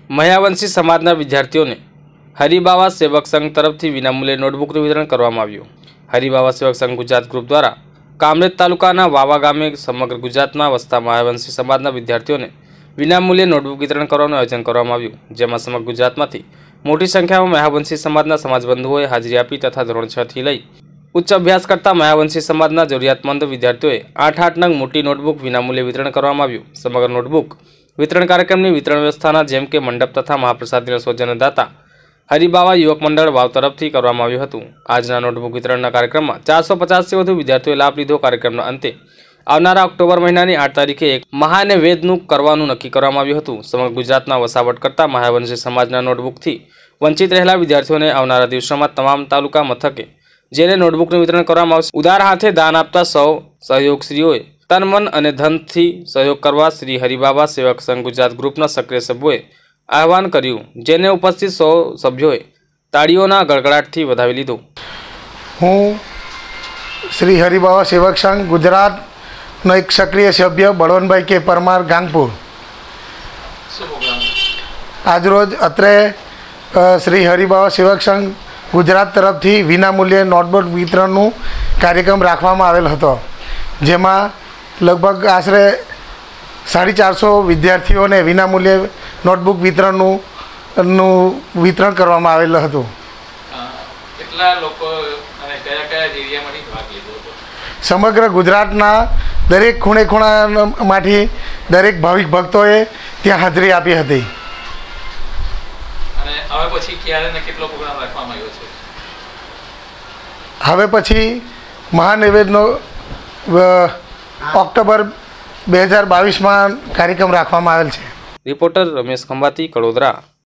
મહ્યાવંશી સમાજના વિદ્યાર્થીઓને હરિબાવા સેવક સંઘ તરફથી વિનામૂલ્યે નોટબુકનું વિતરણ કરવામાં આવ્યું। હરિબાવા સેવક સંઘ ગુજરાત ગ્રુપ દ્વારા કામરેજ તાલુકાના વાવા ગામે સમગ્ર ગુજરાતમાં વસતા મહ્યાવંશી સમાજના વિદ્યાર્થીઓને વિનામૂલ્યે નોટબુક વિતરણ કરવાનું આયોજન કરવામાં આવ્યું, જેમાં સમગ્ર ગુજરાતમાંથી મોટી સંખ્યામાં મહ્યાવંશી સમાજના સમાજબંધુઓએ હાજરી આપી તથા ધોરણ 6 થી લઈ ઉચ્ચ અભ્યાસ કરતા મહ્યાવંશી સમાજના જરૂરિયાતમંદ વિદ્યાર્થીઓએ 8 નંગ મોટી નોટબુક વિનામૂલ્યે વિતરણ કરવામાં આવ્યું। સમગ્ર નોટબુક વિતરણ કાર્યક્રમની વિતરણ વ્યવસ્થાના જેમ કે મંડપ તથા મહાપ્રસાદીના સૌજન્યદાતા હરિબાવા યુવક મંડળ વાવ તરફથી કરવામાં આવ્યું હતું। આજના નોટબુક વિતરણના કાર્યક્રમમાં 450થી વધુ વિદ્યાર્થીઓએ લાભ લીધો। કાર્યક્રમના અંતે આવનારા ઓક્ટોબર મહિનાની 8 તારીખે એક મહાનૈવેદ્યનું કરવાનું નક્કી કરવામાં આવ્યું હતું। સમગ્ર ગુજરાતમાં વસાવટ કરતા મહ્યાવંશી સમાજના નોટબુકથી વંચિત રહેલા વિદ્યાર્થીઓને આવનારા દિવસોમાં તમામ તાલુકા મથકે જેને નોટબુકનું વિતરણ કરવામાં આવશે। ઉદાર હાથે દાન આપતા સૌ સહયોગશ્રીઓએ તન મન અને ધનથી સહયોગ કરવા શ્રી હરિબાવા સેવક સંઘ ગુજરાત ગ્રુપના સક્રિય સભ્યોએ આહવાન કર્યું, જેને ઉપસ્થિત સૌ સભ્યોએ તાળીઓના ગડગડાટથી વધાવી લીધું। હું શ્રી હરિબાવા સેવક સંઘ ગુજરાતનો એક સક્રિય સભ્ય બળવંતભાઈ કે પરમાર ગાંગપુર આજરોજ અત્રે શ્રી હરિબાવા સેવક સંઘ ગુજરાત તરફથી વિનામૂલ્યે નોટબુક વિતરણનું કાર્યક્રમ રાખવામાં આવેલ હતો, જેમાં લગભગ આશરે 450 વિદ્યાર્થીઓને વિનામૂલ્યે નોટબુક વિતરણનું વિતરણ કરવામાં આવેલું હતું। સમગ્ર ગુજરાતના દરેક ખૂણે ખૂણામાંથી દરેક ભાવિક ભક્તોએ ત્યાં હાજરી આપી હતી। હવે પછી મહાનૈવેદ્યનો ઓક્ટોબર 2022માં કાર્યક્રમ રાખવામાં આવેલ છે। રિપોર્ટર રમેશ ખંભાતી, કડોદરા।